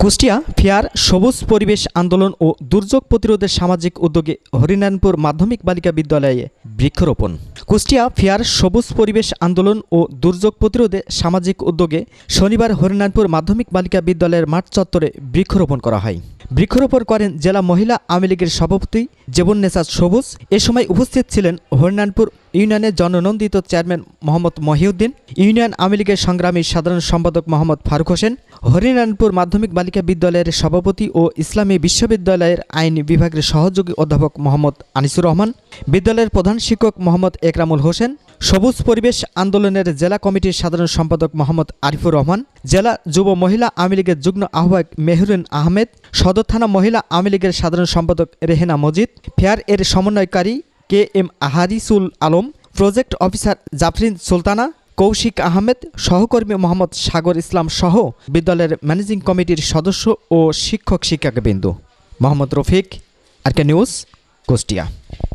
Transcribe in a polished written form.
Kushtia fair সবুজ পরিবেশ আন্দোলন ও দুর্যোগ প্রতিরোধের সামাজিক উদ্যোগে হরিনারায়ণপুর মাধ্যমিক বালিকা বিদ্যালয়ে বৃক্ষরোপণ। কুষ্টিয়া ফেয়ার সবুজ পরিবেশ আন্দোলন ও দুর্যোগ প্রতিরোধে সামাজিক উদ্যোগে শনিবার হরিনারায়ণপুর মাধ্যমিক বালিকা বিদ্যালয়ের মাঠ চত্বরে বৃক্ষরোপণ করা হয়। বৃক্ষরোপণ করেন জেলা মহিলা আওয়ামী লীগের সভাপতি জেবুন্নেসা সবুজ। এ সময় উপস্থিত ছিলেন হরিনারায়ণপুর ইউনিয়নের জননন্দিত চেয়ারম্যান মোহাম্মদ মহিউদ্দিন, ইউনিয়ন আওয়ামী লীগের সংগ্রামী সাধারণ সম্পাদক মোহাম্মদ ফারুক হোসেন, হরিনারায়ণপুর মাধ্যমিক বালিকা বিদ্যালয়ের সভাপতি ও ইসলামী বিশ্ববিদ্যালয়ের আইন বিভাগের সহযোগী অধ্যাপক মোহাম্মদ আনিসুর রহমান, বিদ্যালয়ের প্রধান শিক্ষক মোহাম্মদ একরামুল হোসেন, সবুজ পরিবেশ আন্দোলনের জেলা কমিটির সাধারণ সম্পাদক মোহাম্মদ আরিফুর রহমান, জেলা যুব মহিলা আওয়ামী লীগের যুগ্ম আহ্বায়ক মেহরুন আহমেদ, সদর থানা মহিলা আওয়ামী লীগের সাধারণ সম্পাদক রেহেনা মজিদ, ফেয়ার এর সমন্বয়কারী KM Harisul Alam, project officer Jafrin Sultana, Koushik Ahmed, সহকর্মী মোহাম্মদ সাগর ইসলাম সহ বিদ্যালয়ের ম্যানেজিং কমিটির সদস্য ও শিক্ষক শিক্ষাকবৃন্দ। Mohammad Rafiq, RK news, Kushtia.